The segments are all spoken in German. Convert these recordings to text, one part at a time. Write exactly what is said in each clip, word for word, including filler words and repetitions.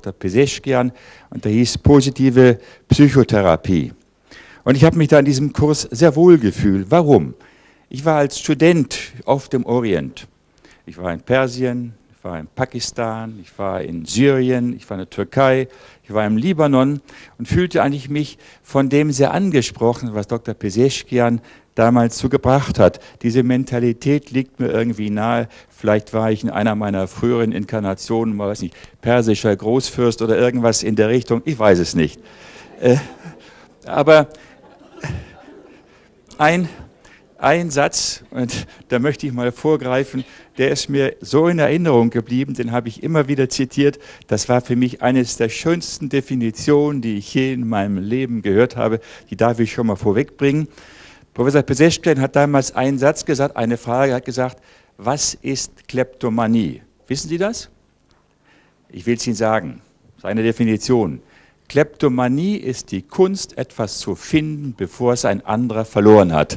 Doktor Peseschkian und der hieß Positive Psychotherapie. Und ich habe mich da in diesem Kurs sehr wohl gefühlt. Warum? Ich war als Student oft im Orient. Ich war in Persien, ich war in Pakistan, ich war in Syrien, ich war in der Türkei, ich war im Libanon und fühlte eigentlich mich von dem sehr angesprochen, was Doktor Peseschkian damals so gebracht hat. Diese Mentalität liegt mir irgendwie nahe. Vielleicht war ich in einer meiner früheren Inkarnationen, mal weiß nicht, persischer Großfürst oder irgendwas in der Richtung, ich weiß es nicht. Äh, aber ein, ein Satz, und da möchte ich mal vorgreifen, der ist mir so in Erinnerung geblieben, den habe ich immer wieder zitiert. Das war für mich eines der schönsten Definitionen, die ich je in meinem Leben gehört habe. Die darf ich schon mal vorwegbringen. Professor Peseschkian hat damals einen Satz gesagt, eine Frage, hat gesagt, was ist Kleptomanie? Wissen Sie das? Ich will es Ihnen sagen, seine Definition. Kleptomanie ist die Kunst, etwas zu finden, bevor es ein anderer verloren hat.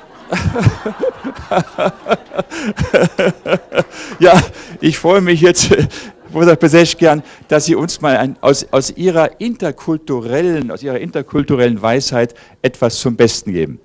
Ja, ich freue mich jetzt, Professor Peseschkian, dass Sie uns mal ein, aus, aus, Ihrer interkulturellen, aus Ihrer interkulturellen Weisheit etwas zum Besten geben.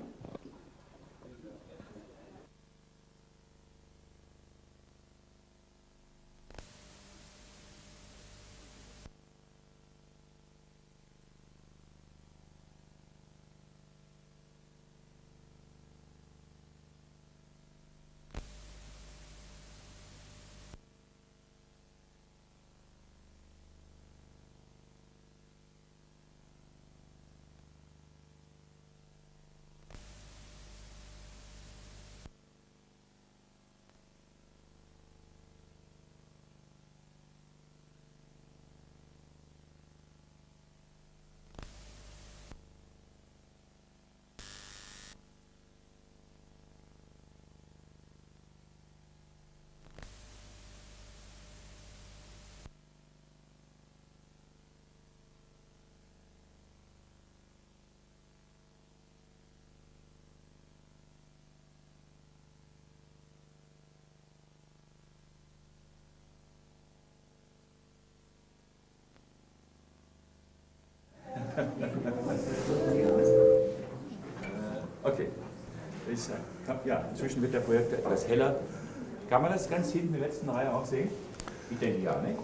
Okay. Ist, ja, inzwischen wird der Projektor etwas heller. Kann man das ganz hinten in der letzten Reihe auch sehen? Ich denke ja, nicht?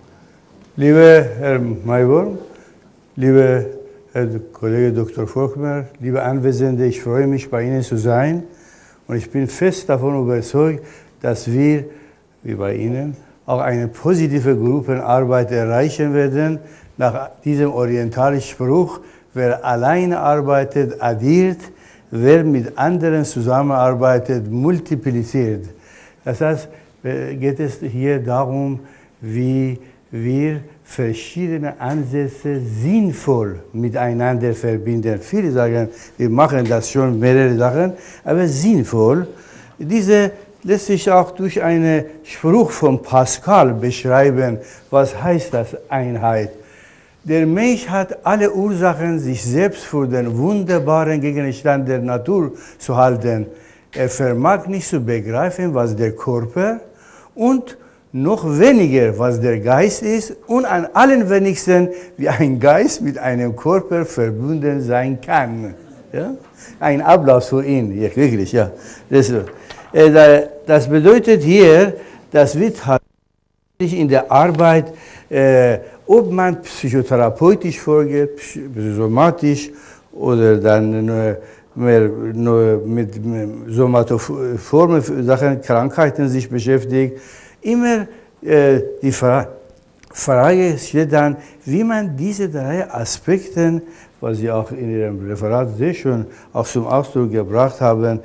Lieber Herr Maiwurm, lieber Herr Kollege Doktor Volkmar, liebe Anwesende, ich freue mich, bei Ihnen zu sein. Und ich bin fest davon überzeugt, dass wir, wie bei Ihnen, auch eine positive Gruppenarbeit erreichen werden. Nach diesem orientalischen Spruch, wer alleine arbeitet, addiert, wer mit anderen zusammenarbeitet, multipliziert. Das heißt, geht es hier darum, wie wir verschiedene Ansätze sinnvoll miteinander verbinden. Viele sagen, wir machen das schon mehrere Sachen, aber sinnvoll. Diese lässt sich auch durch einen Spruch von Pascal beschreiben. Was heißt das, Einheit? Der Mensch hat alle Ursachen, sich selbst für den wunderbaren Gegenstand der Natur zu halten. Er vermag nicht zu begreifen, was der Körper und noch weniger, was der Geist ist und am allerwenigsten, wie ein Geist mit einem Körper verbunden sein kann. Ja? Ein Applaus für ihn, ja, wirklich, ja. Das, äh, das bedeutet hier, das wird halt in der Arbeit, äh, ob man psychotherapeutisch vorgeht, psychosomatisch oder dann nur, mehr, nur mit somatoformen Sachen, Krankheiten sich beschäftigt, immer äh, die Fra Frage steht dann, wie man diese drei Aspekte, was Sie auch in Ihrem Referat sehr schön auch zum Ausdruck gebracht haben,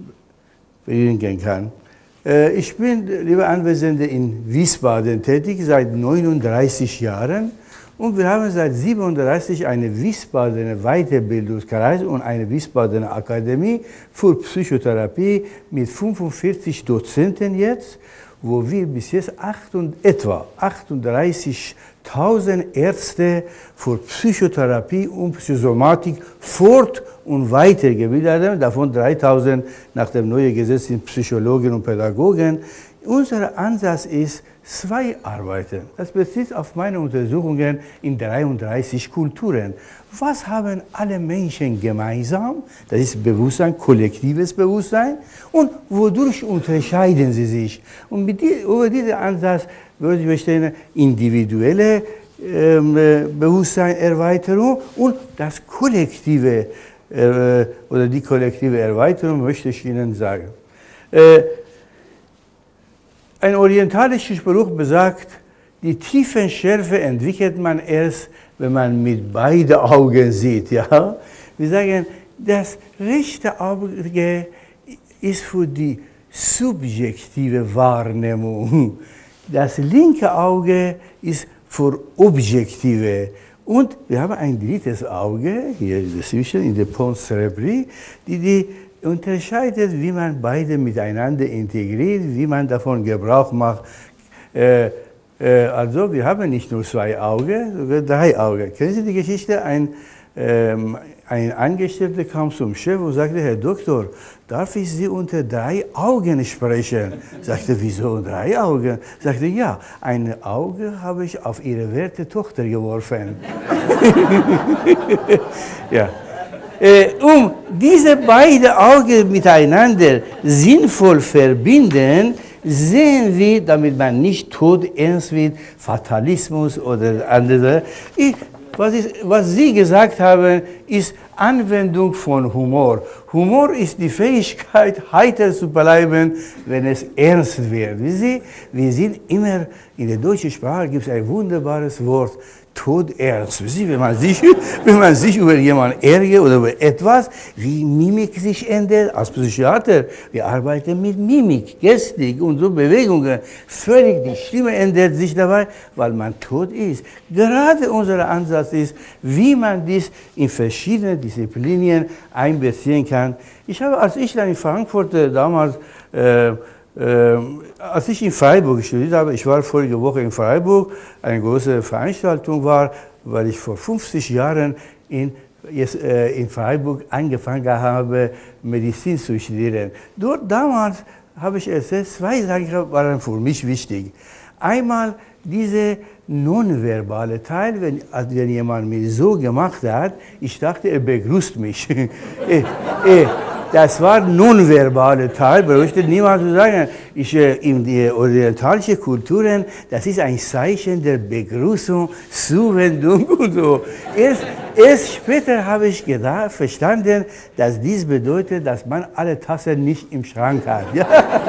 bringen kann. Äh, ich bin, liebe Anwesende, in Wiesbaden tätig seit neununddreißig Jahren und wir haben seit siebenunddreißig einen Wiesbadener Weiterbildungskreis und eine Wiesbadener Akademie für Psychotherapie mit fünfundvierzig Dozenten jetzt, wo wir bis jetzt etwa achtunddreißigtausend Ärzte für Psychotherapie und Psychosomatik fort- und weitergebildet haben, davon dreitausend nach dem neuen Gesetz sind Psychologen und Pädagogen. unser Ansatz ist zwei Arbeiten. Das bezieht auf meine Untersuchungen in dreiunddreißig Kulturen. Was haben alle Menschen gemeinsam? Das ist Bewusstsein, kollektives Bewusstsein. Und wodurch unterscheiden sie sich? Und mit die, über diesen Ansatz würde ich verstehen, individuelle ähm, Bewusstseinserweiterung und das kollektive äh, oder die kollektive Erweiterung möchte ich Ihnen sagen. Äh, Ein orientalischer Spruch besagt, die Tiefenschärfe entwickelt man erst, wenn man mit beiden Augen sieht. Ja? Wir sagen, das rechte Auge ist für die subjektive Wahrnehmung. Das linke Auge ist für objektive. Und wir haben ein drittes Auge, hier dazwischen, in der Pons cerebri, die die unterscheidet, wie man beide miteinander integriert, wie man davon Gebrauch macht. Äh, äh, also wir haben nicht nur zwei Augen, sondern drei Augen. Kennen Sie die Geschichte? Ein, ähm, ein Angestellter kam zum Chef und sagte, Herr Doktor, darf ich Sie unter drei Augen sprechen? Sagte, wieso drei Augen? Sagte, ja, ein Auge habe ich auf Ihre werte Tochter geworfen. Ja. Um diese beiden Augen miteinander sinnvoll verbinden, sehen wir, damit man nicht tot ernst wird, Fatalismus oder andere. Ich, was, ist, was Sie gesagt haben, ist Anwendung von Humor. Humor ist die Fähigkeit, heiter zu bleiben, wenn es ernst wird. Sie, wir sind immer, in der deutschen Sprache gibt es ein wunderbares Wort, todernst. Wenn man, sich, wenn man sich über jemanden ärgert oder über etwas, wie Mimik sich ändert. Als Psychiater, wir arbeiten mit Mimik, Gestik und so Bewegungen. Völlig die Stimme ändert sich dabei, weil man tot ist. Gerade unser Ansatz ist, wie man dies in verschiedene Disziplinen einbeziehen kann. Ich habe, als ich dann in Frankfurt äh, damals äh, Ähm, als ich in Freiburg studiert habe, ich war vorige Woche in Freiburg, eine große Veranstaltung war, weil ich vor fünfzig Jahren in, jetzt, äh, in Freiburg angefangen habe, Medizin zu studieren. Dort damals habe ich erzählt, zwei Sachen waren für mich wichtig. Einmal diese nonverbale Teil, wenn, wenn jemand mir so gemacht hat, ich dachte, er begrüßt mich. äh, äh, Das war nonverbale Teil, bräuchte niemand zu sagen. Ich, in die orientalischen Kulturen, das ist ein Zeichen der Begrüßung, Zuwendung und so. Erst, erst später habe ich gedacht, verstanden, dass dies bedeutet, dass man alle Tassen nicht im Schrank hat. Ja?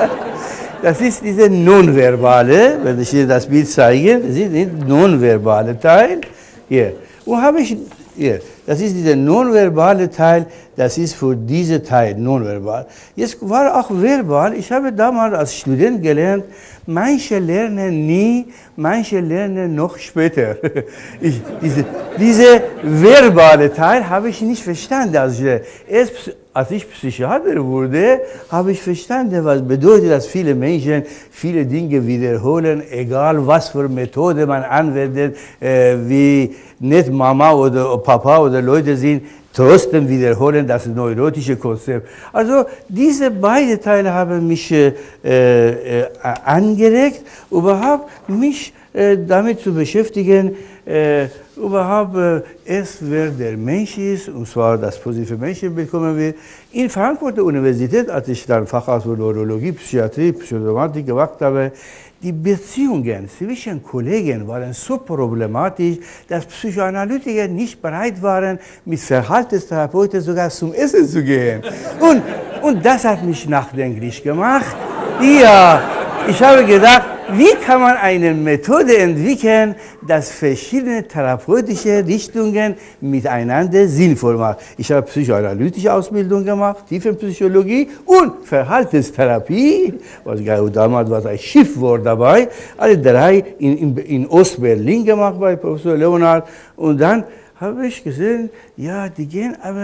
Das ist diese nonverbale, wenn ich Ihnen das Bild zeige, das ist der nonverbale Teil. Hier. Und habe ich hier. Das ist dieser nonverbale Teil, das ist für diesen Teil nonverbal. Jetzt war auch verbal, ich habe damals als Student gelernt, manche lernen nie, manche lernen noch später. Ich, diese, diese verbale Teil habe ich nicht verstanden. Also erst als ich Psychiater wurde, habe ich verstanden, was bedeutet, dass viele Menschen viele Dinge wiederholen, egal was für Methode man anwendet, äh, wie nicht Mama oder Papa oder Leute sind, trotzdem wiederholen das neurotische Konzept. Also diese beiden Teile haben mich äh, äh, angeregt, überhaupt mich äh, damit zu beschäftigen, äh, überhaupt äh, erst wer der Mensch ist, und zwar das positive Menschen bekommen wir. In Frankfurt der Universität, als ich dann Facharzt für Neurologie, Psychiatrie, Psychosomatik gemacht habe, die Beziehungen zwischen Kollegen waren so problematisch, dass Psychoanalytiker nicht bereit waren, mit Verhaltenstherapeuten sogar zum Essen zu gehen. Und, und das hat mich nachdenklich gemacht. Ja, ich habe gedacht, wie kann man eine Methode entwickeln, dass verschiedene therapeutische Richtungen miteinander sinnvoll machen. Ich habe psychoanalytische Ausbildung gemacht, Tiefenpsychologie und Verhaltenstherapie, was damals war ein Schiffwort dabei, alle drei in, in, in Ost-Berlin gemacht bei Professor Leonhard. Und dann habe ich gesehen, ja, die gehen aber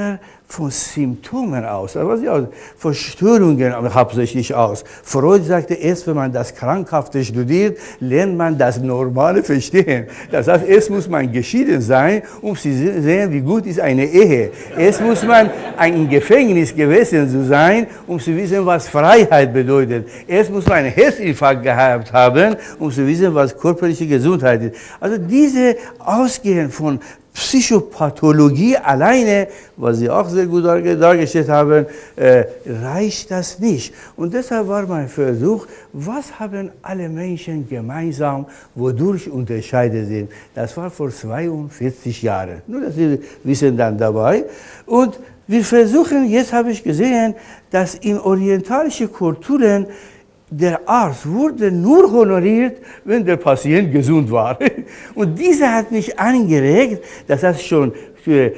von Symptomen aus, also von Störungen hauptsächlich aus. Freud sagte, erst wenn man das Krankhafte studiert, lernt man das Normale verstehen. Das heißt, erst muss man geschieden sein, um zu sehen, wie gut ist eine Ehe. Erst muss man ein Gefängnis gewesen zu sein, um zu wissen, was Freiheit bedeutet. Erst muss man einen Herzinfarkt gehabt haben, um zu wissen, was körperliche Gesundheit ist. Also diese Ausgehen von Psychopathologie alleine, was Sie auch sehr gut dargestellt haben, äh, reicht das nicht. Und deshalb war mein Versuch, was haben alle Menschen gemeinsam, wodurch Unterschiede sind. Das war vor zweiundvierzig Jahren. Nur, dass Sie wissen dann dabei. Und wir versuchen, jetzt habe ich gesehen, dass in orientalischen Kulturen der Arzt wurde nur honoriert, wenn der Patient gesund war. Und dieser hat mich angeregt, das heißt schon, für,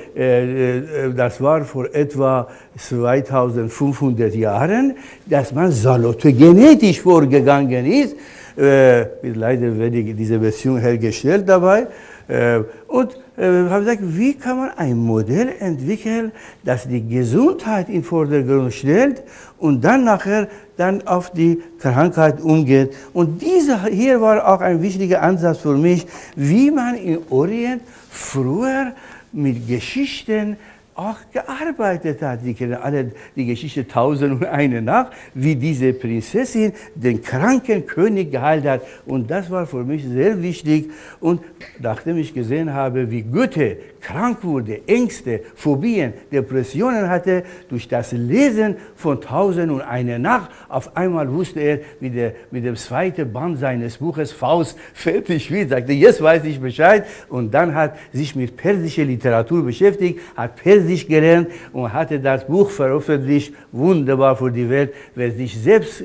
äh, das war vor etwa zweitausendfünfhundert Jahren, dass man salutogenetisch vorgegangen ist. Äh, leider wird diese Version hergestellt dabei. Äh, und äh, habe gesagt, wie kann man ein Modell entwickeln, das die Gesundheit in den Vordergrund stellt und dann nachher dann auf die Krankheit umgeht. Und dieser hier war auch ein wichtiger Ansatz für mich, wie man im Orient früher mit Geschichten auch gearbeitet hat. Sie kennen alle die Geschichte Tausend und eine Nacht, wie diese Prinzessin den kranken König geheilt hat. Und das war für mich sehr wichtig. Und nachdem ich gesehen habe, wie Goethe krank wurde, Ängste, Phobien, Depressionen hatte, durch das Lesen von Tausend und eine Nacht, auf einmal wusste er, wie der mit dem zweiten Band seines Buches Faust fertig wird, sagte, jetzt weiß ich Bescheid. Und dann hat sich mit persischer Literatur beschäftigt, hat Persisch gelernt und hatte das Buch veröffentlicht, wunderbar für die Welt, wer sich selbst,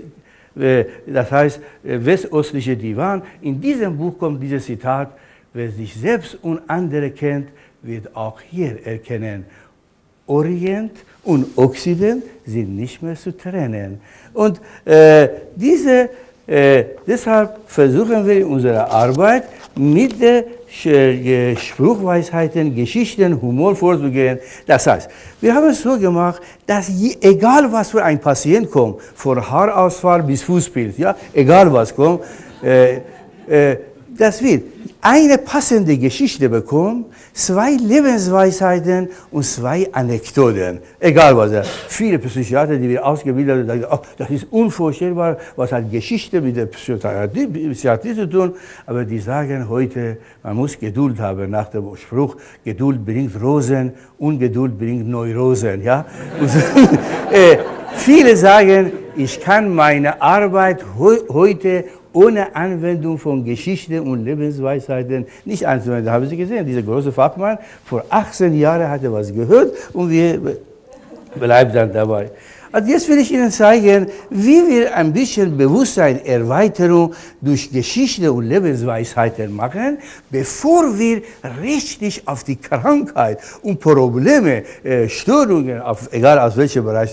das heißt Westostliche Divan, in diesem Buch kommt dieses Zitat, wer sich selbst und andere kennt, wird auch hier erkennen, Orient und Okzident sind nicht mehr zu trennen. Und äh, diese, äh, deshalb versuchen wir in unserer Arbeit mit den äh, Spruchweisheiten, Geschichten, Humor vorzugehen. Das heißt, wir haben es so gemacht, dass je, egal was für ein Patient kommt, von Haarausfall bis Fußpilz, ja, egal was kommt, äh, äh, das wird eine passende Geschichte bekommen, zwei Lebensweisheiten und zwei Anekdoten. Egal was. Viele Psychiater, die wir ausgebildet haben, sagen, oh, das ist unvorstellbar, was hat Geschichte mit der Psychiatrie, Psychiatrie zu tun. Aber die sagen heute, man muss Geduld haben nach dem Spruch, Geduld bringt Rosen, Ungeduld bringt Neurosen. Ja? Und, äh, viele sagen, ich kann meine Arbeit he heute ohne Anwendung von Geschichte und Lebensweisheiten nicht anzuwenden. Da haben Sie gesehen, dieser große Fachmann, vor achtzehn Jahren hat er was gehört und wir bleiben dann dabei. Also jetzt will ich Ihnen zeigen, wie wir ein bisschen Bewusstseinserweiterung durch Geschichte und Lebensweisheiten machen, bevor wir richtig auf die Krankheit und Probleme, äh, Störungen, auf, egal aus welchem Bereich.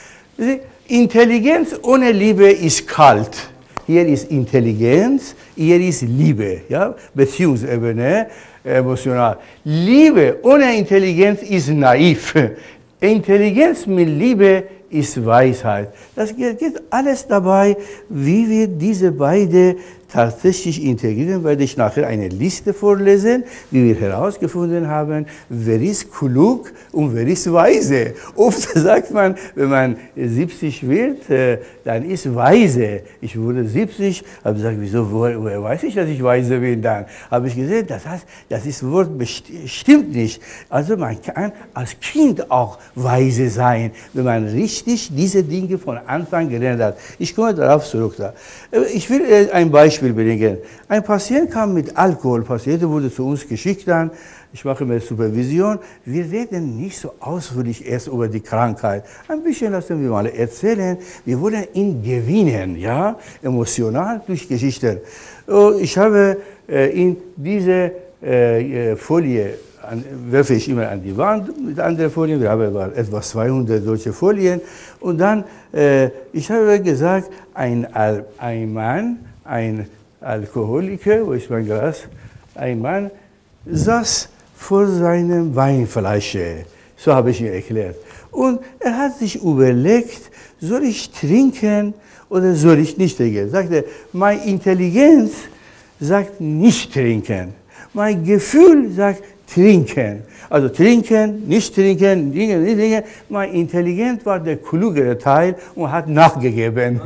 Intelligenz ohne Liebe ist kalt. Hier ist Intelligenz, hier ist Liebe, ja? Beziehungsebene, emotional. Liebe ohne Intelligenz ist naiv. Intelligenz mit Liebe ist Weisheit. Das geht alles dabei, wie wir diese beiden tatsächlich integrieren, werde ich nachher eine Liste vorlesen, wie wir herausgefunden haben, wer ist klug und wer ist weise. Oft sagt man, wenn man siebzig wird, dann ist weise. Ich wurde siebzig, habe gesagt, wieso, woher weiß ich, dass ich weise bin dann? Habe ich gesehen, das heißt, das ist Wort stimmt nicht. Also man kann als Kind auch weise sein, wenn man richtig diese Dinge von Anfang gelernt hat. Ich komme darauf zurück. Da. Ich will ein Beispiel bringen. Ein Patient kam mit Alkohol, Patient wurde zu uns geschickt dann, ich mache mir Supervision, wir reden nicht so ausführlich erst über die Krankheit. Ein bisschen lassen wir mal erzählen, wir wollen ihn gewinnen, ja, emotional durch Geschichten. Ich habe in diese Folie, werfe ich immer an die Wand mit anderen Folien, wir haben etwa zweihundert solche Folien und dann, ich habe gesagt, ein, ein Mann, ein Alkoholiker, wo ist mein Glas? Ein Mann saß vor seinem Weinflasche. So habe ich ihm erklärt. Und er hat sich überlegt, soll ich trinken oder soll ich nicht trinken? Er sagte, meine Intelligenz sagt nicht trinken. Mein Gefühl sagt trinken. Also trinken, nicht trinken, trinken, nicht trinken. Mein Intelligenz war der klugere Teil und hat nachgegeben.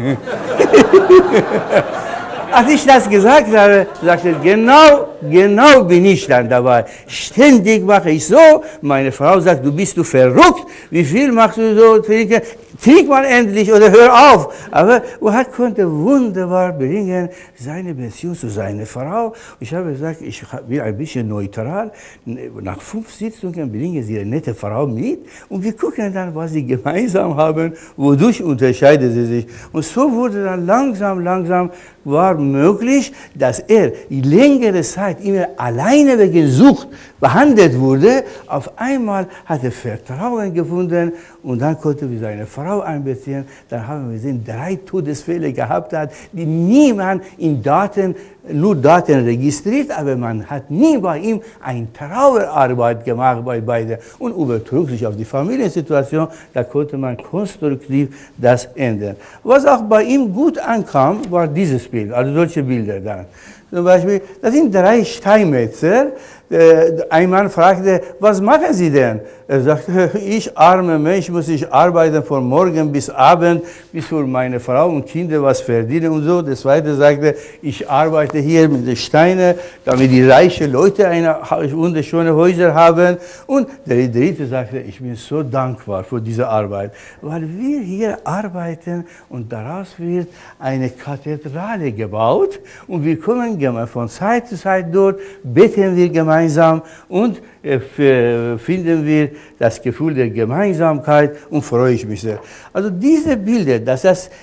Als ich das gesagt habe, sagte er, genau, genau bin ich dann dabei. Ständig mache ich so. Meine Frau sagt, du bist du verrückt. Wie viel machst du so trinken? Trink mal endlich oder hör auf. Aber Ohad konnte wunderbar bringen seine Beziehung zu seiner Frau. Ich habe gesagt, ich bin ein bisschen neutral. Nach fünf Sitzungen bringen sie eine nette Frau mit und wir gucken dann, was sie gemeinsam haben, wodurch unterscheiden sie sich. Und so wurde dann langsam, langsam war möglich, dass er längere Zeit immer alleine wegen Sucht behandelt wurde. Auf einmal hat er Vertrauen gefunden und dann konnte er seine Frau einbeziehen. Dann haben wir gesehen, drei Todesfälle gehabt hat, die niemand in Daten, nur Daten registriert, aber man hat nie bei ihm eine Trauerarbeit gemacht bei beiden und übertrug sich auf die Familiensituation. Da konnte man konstruktiv das ändern. Was auch bei ihm gut ankam, war dieses Bild, also solche Bilder dann. Zum Beispiel, das sind drei Steinmetzer. Ein Mann fragte, was machen Sie denn? Er sagte, ich armer Mensch, muss ich arbeiten von morgen bis Abend, bis für meine Frau und Kinder was verdienen und so. Der zweite sagte, ich arbeite hier mit den Steinen, damit die reichen Leute eine wunderschöne Häuser haben. Und der dritte sagte, ich bin so dankbar für diese Arbeit, weil wir hier arbeiten und daraus wird eine Kathedrale gebaut und wir kommen von Zeit zu Zeit dort, beten wir gemeinsam und äh, finden wir das Gefühl der Gemeinsamkeit und freue ich mich sehr. Also diese Bilder, dass das,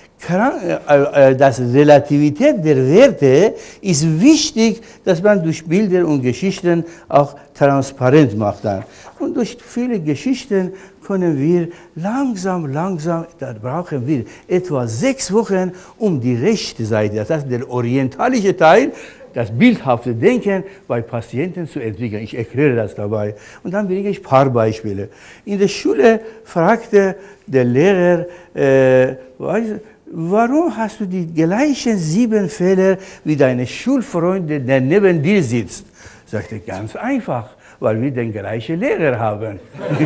äh, das Relativität der Werte ist wichtig, dass man durch Bilder und Geschichten auch transparent macht. Dann. Und durch viele Geschichten können wir langsam, langsam, da brauchen wir etwa sechs Wochen, um die rechte Seite, das heißt der orientalische Teil, das bildhafte Denken bei Patienten zu entwickeln. Ich erkläre das dabei. Und dann bringe ich ein paar Beispiele. In der Schule fragte der Lehrer, äh, warum hast du die gleichen sieben Fehler wie deine Schulfreunde, der neben dir sitzt? Sagte, ganz einfach, weil wir den gleichen Lehrer haben.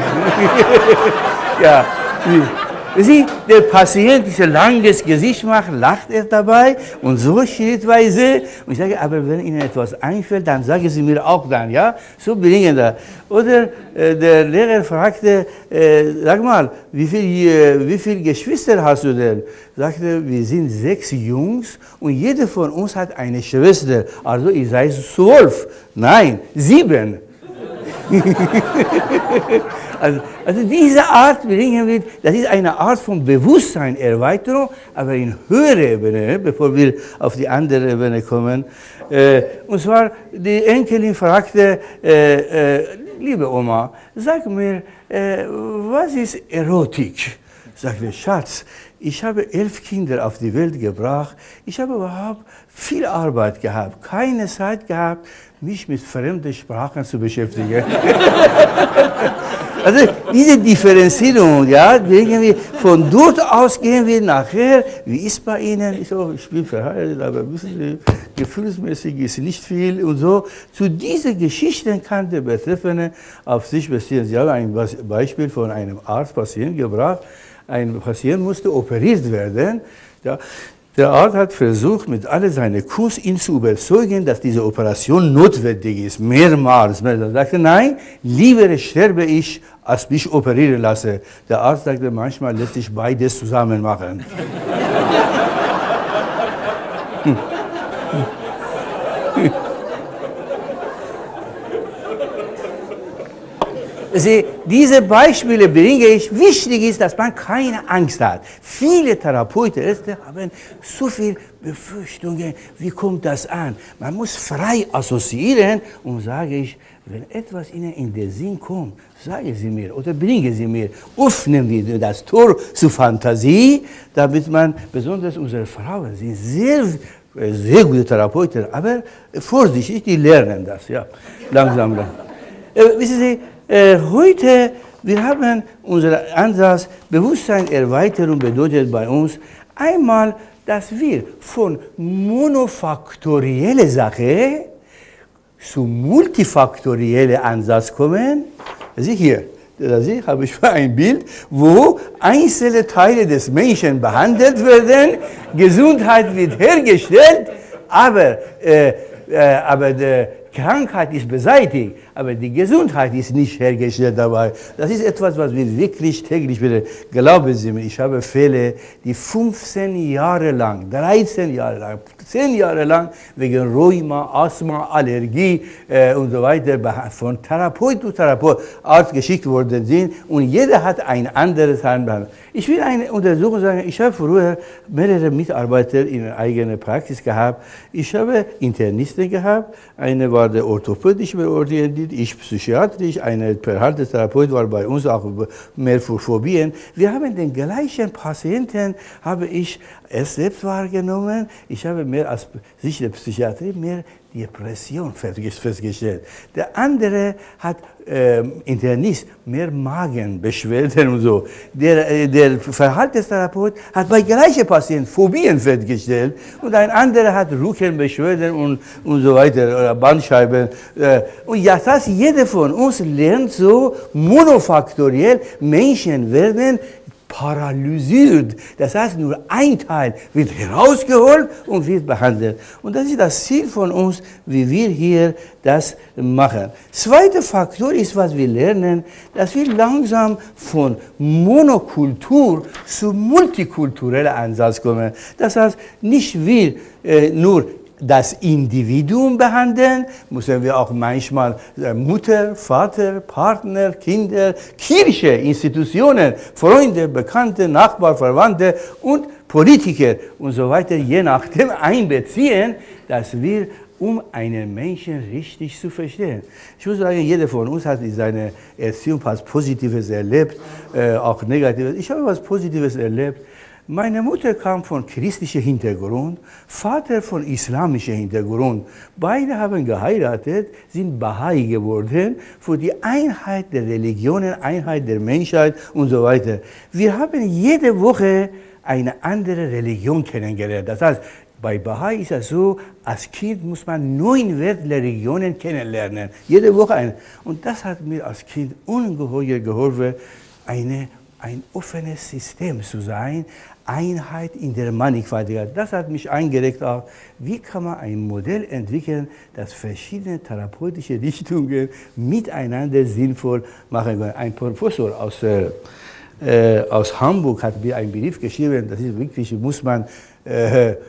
Ja, Sie, der Patient dieses langes Gesicht macht, lacht er dabei und so schrittweise. Und ich sage, aber wenn Ihnen etwas einfällt, dann sagen Sie mir auch dann, ja? So bringen da. Oder äh, der Lehrer fragte, äh, sag mal, wie viel, äh, wie viele Geschwister hast du denn? Sagte, wir sind sechs Jungs und jeder von uns hat eine Schwester. Also ich sei zwölf. Nein, sieben. Also, also diese Art bringen wir, das ist eine Art von Bewusstseinserweiterung, aber in höherer Ebene, bevor wir auf die andere Ebene kommen. Äh, und zwar, die Enkelin fragte, äh, äh, liebe Oma, sag mir, äh, was ist Erotik? Sagte, Schatz, ich habe elf Kinder auf die Welt gebracht, ich habe überhaupt viel Arbeit gehabt, keine Zeit gehabt, mich mit fremden Sprachen zu beschäftigen. Also diese Differenzierung, ja, wir, von dort aus gehen wir nachher, wie ist bei Ihnen? Ich, so, ich bin verheiratet, aber wissen Sie, gefühlsmäßig ist nicht viel und so. Zu diesen Geschichten kann der Betreffende auf sich beziehen. Sie haben ein Beispiel von einem Arzt-Patient gebracht. Ein Patient musste operiert werden. Ja. Der Arzt hat versucht, mit all seiner Kunst ihn zu überzeugen, dass diese Operation notwendig ist, mehrmals. Er sagte, nein, lieber sterbe ich, als mich operieren lasse. Der Arzt sagte, manchmal lässt sich beides zusammen machen. hm. Sie, diese Beispiele bringe ich. Wichtig ist, dass man keine Angst hat. Viele Therapeuten haben so viele Befürchtungen. Wie kommt das an? Man muss frei assoziieren und sage ich, wenn etwas Ihnen in den Sinn kommt, sagen Sie mir oder bringen Sie mir. Öffnen wir das Tor zur Fantasie, damit man, besonders unsere Frauen, sind sehr, sehr gute Therapeuten, aber vorsichtig, die lernen das, ja, langsam. Äh, wissen Sie, Äh, heute wir haben unseren Ansatz, Bewusstseinserweiterung bedeutet bei uns einmal, dass wir von monofaktorieller Sache zu multifaktorieller Ansatz kommen. Also hier, das hier habe ich ein Bild, wo einzelne Teile des Menschen behandelt werden, Gesundheit wird hergestellt, aber, äh, äh, aber die Krankheit ist beseitigt, aber die Gesundheit ist nicht hergestellt dabei. Das ist etwas, was wir wirklich täglich wieder glauben Sie mir. Ich habe Fälle, die fünfzehn Jahre lang, dreizehn Jahre lang, zehn Jahre lang wegen Rheuma, Asthma, Allergie äh, und so weiter von Therapeut zu Therapeut Arzt geschickt worden sind und jeder hat ein anderes Handbehandlung. Ich will eine Untersuchung sagen, ich habe früher mehrere Mitarbeiter in eigener Praxis gehabt. Ich habe Internisten gehabt, eine war der orthopädisch orientiert, ich psychiatrisch, eine Verhaltenstherapeut war bei uns auch mehr für Phobien. Wir haben den gleichen Patienten, habe ich erst selbst wahrgenommen, ich habe mehr als sichere Psychiatrie, mehr Depression festgestellt. Der andere hat äh, Internist, mehr Magenbeschwerden und so. Der, äh, der Verhaltenstherapeut hat bei gleichen Patienten Phobien festgestellt und ein anderer hat Rückenbeschwerden und, und so weiter, oder Bandscheiben. Äh, und ja, das jeder von uns lernt so monofaktoriell, Menschen werden paralysiert. Das heißt, nur ein Teil wird herausgeholt und wird behandelt. Und das ist das Ziel von uns, wie wir hier das machen. Zweiter Faktor ist, was wir lernen, dass wir langsam von Monokultur zu multikultureller Ansatz kommen. Das heißt, nicht wir äh, nur das Individuum behandeln, müssen wir auch manchmal Mutter, Vater, Partner, Kinder, Kirche, Institutionen, Freunde, Bekannte, Nachbarn, Verwandte und Politiker und so weiter, je nachdem einbeziehen, dass wir, um einen Menschen richtig zu verstehen. Ich muss sagen, jeder von uns hat in seiner Erziehung was Positives erlebt, äh, auch Negatives. Ich habe was Positives erlebt. Meine Mutter kam von christlichem Hintergrund, Vater von islamischem Hintergrund. Beide haben geheiratet, sind Bahai geworden, für die Einheit der Religionen, Einheit der Menschheit und so weiter. Wir haben jede Woche eine andere Religion kennengelernt. Das heißt, bei Bahai ist es so, als Kind muss man neun Weltreligionen kennenlernen, jede Woche eine. Und das hat mir als Kind ungeheuer geholfen, eine, ein offenes System zu sein, Einheit in der Mannigfaltigkeit. Das hat mich eingeregt, auch, wie kann man ein Modell entwickeln, das verschiedene therapeutische Richtungen miteinander sinnvoll machen kann. Ein Professor aus, äh, aus Hamburg hat mir einen Brief geschrieben, das ist wirklich, muss man äh, äh,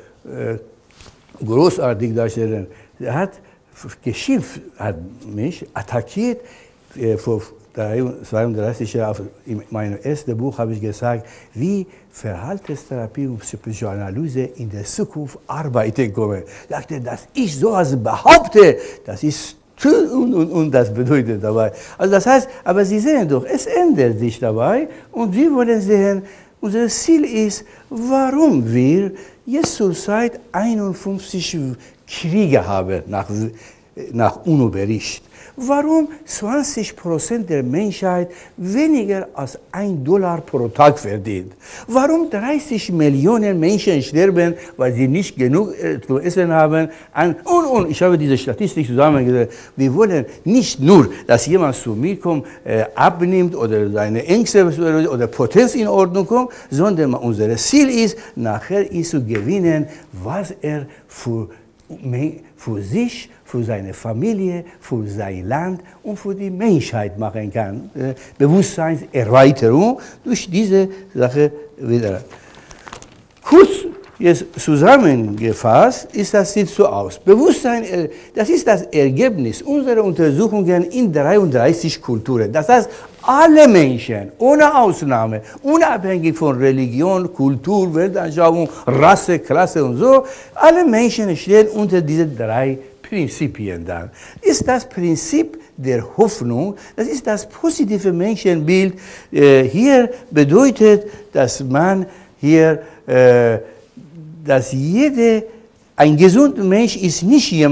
großartig darstellen. Er hat geschimpft, hat mich attackiert, äh, vor zweiunddreißig Jahren, in meinem ersten Buch habe ich gesagt, wie Verhaltenstherapie und Psychoanalyse in der Zukunft arbeiten können. Ich dachte, dass ich sowas behaupte, das ist und, und, und das bedeutet dabei. Also das heißt, aber Sie sehen doch, es ändert sich dabei und wir wollen sehen, unser Ziel ist, warum wir jetzt zurzeit einundfünfzig Kriege haben nach, nach UNO-Bericht. Warum zwanzig Prozent der Menschheit weniger als ein Dollar pro Tag verdient? Warum dreißig Millionen Menschen sterben, weil sie nicht genug äh, zu essen haben? Und, und ich habe diese Statistik zusammengesetzt. Wir wollen nicht nur, dass jemand zu mir kommt, äh, abnimmt oder seine Ängste oder Potenz in Ordnung kommt, sondern unser Ziel ist, nachher ist zu gewinnen, was er für, für sich, für seine Familie, für sein Land und für die Menschheit machen kann. Äh, Bewusstseinserweiterung durch diese Sache wieder. Kurz jetzt zusammengefasst ist das sieht so aus. Bewusstsein, das ist das Ergebnis unserer Untersuchungen in dreiunddreißig Kulturen. Das heißt, alle Menschen, ohne Ausnahme, unabhängig von Religion, Kultur, Weltanschauung, Rasse, Klasse und so, alle Menschen stehen unter diesen drei Prinzipien dann. Ist das Prinzip der Hoffnung, das ist das positive Menschenbild. Äh, hier bedeutet, dass man hier, äh, dass jede, ein gesunder Mensch ist nicht jemand,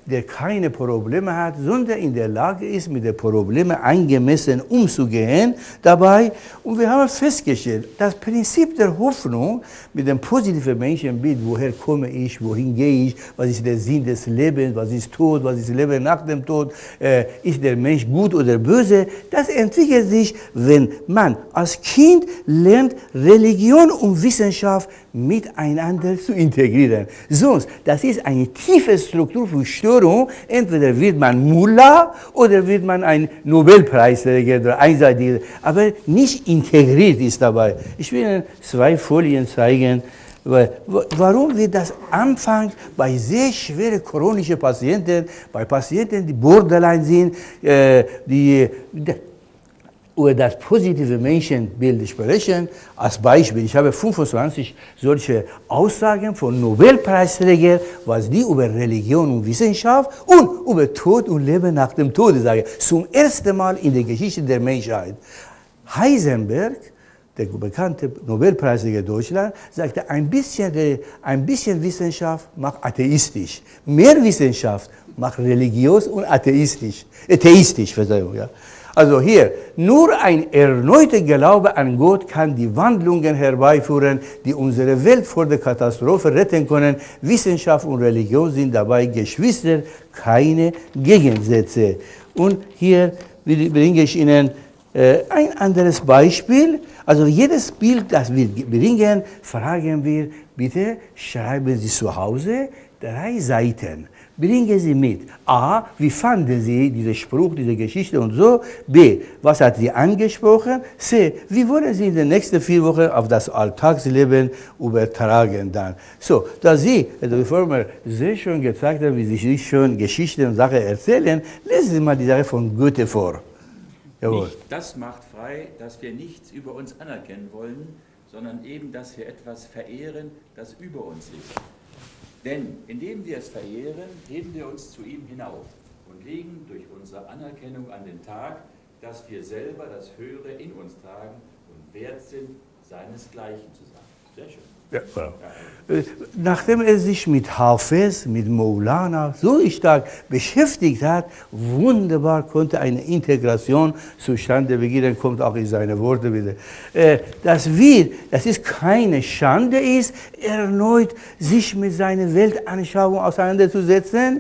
der keine Probleme hat, sondern in der Lage ist, mit den Problemen angemessen umzugehen dabei. Und wir haben festgestellt, das Prinzip der Hoffnung mit dem positiven Menschenbild, woher komme ich, wohin gehe ich, was ist der Sinn des Lebens, was ist Tod, was ist Leben nach dem Tod, äh, ist der Mensch gut oder böse, das entwickelt sich, wenn man als Kind lernt, Religion und Wissenschaft miteinander zu integrieren. Sonst, das ist eine tiefe Struktur für Störung. Entweder wird man Mullah oder wird man ein Nobelpreisträger oder einseitiger, aber nicht integriert ist dabei. Ich will Ihnen zwei Folien zeigen, warum wir das anfangen bei sehr schweren chronischen Patienten, bei Patienten, die Borderline sind, die über das positive Menschenbild sprechen. Als Beispiel, ich habe fünfundzwanzig solche Aussagen von Nobelpreisträgern, was die über Religion und Wissenschaft und über Tod und Leben nach dem Tod sagen. Zum ersten Mal in der Geschichte der Menschheit. Heisenberg, der bekannte Nobelpreisträger Deutschland, sagte, ein bisschen, ein bisschen Wissenschaft macht atheistisch. Mehr Wissenschaft macht religiös und atheistisch. Atheistisch, Verzeihung, ja. Also hier, nur ein erneuter Glaube an Gott kann die Wandlungen herbeiführen, die unsere Welt vor der Katastrophe retten können. Wissenschaft und Religion sind dabei Geschwister, keine Gegensätze. Und hier bringe ich Ihnen äh, ein anderes Beispiel. Also jedes Bild, das wir bringen, fragen wir, bitte schreiben Sie zu Hause drei Seiten. Bringen Sie mit. A, wie fanden Sie diesen Spruch, diese Geschichte und so? B, was hat Sie angesprochen? C, wie wollen Sie in den nächsten vier Wochen auf das Alltagsleben übertragen dann? So, da Sie, Herr Doktor sehr schön gezeigt haben, wie Sie sich schon Geschichten und Sachen erzählen, lesen Sie mal die Sache von Goethe vor. Jawohl. Nicht das macht frei, dass wir nichts über uns anerkennen wollen, sondern eben, dass wir etwas verehren, das über uns ist. Denn indem wir es verehren, heben wir uns zu ihm hinauf und legen durch unsere Anerkennung an den Tag, dass wir selber das Höhere in uns tragen und wert sind, seinesgleichen zu sein. Sehr schön. Ja, ja. Nachdem er sich mit Hafez, mit Maulana so stark beschäftigt hat, wunderbar konnte eine Integration zustande beginnen, kommt auch in seine Worte wieder. Dass wir, dass es keine Schande ist, erneut sich mit seiner Weltanschauung auseinanderzusetzen.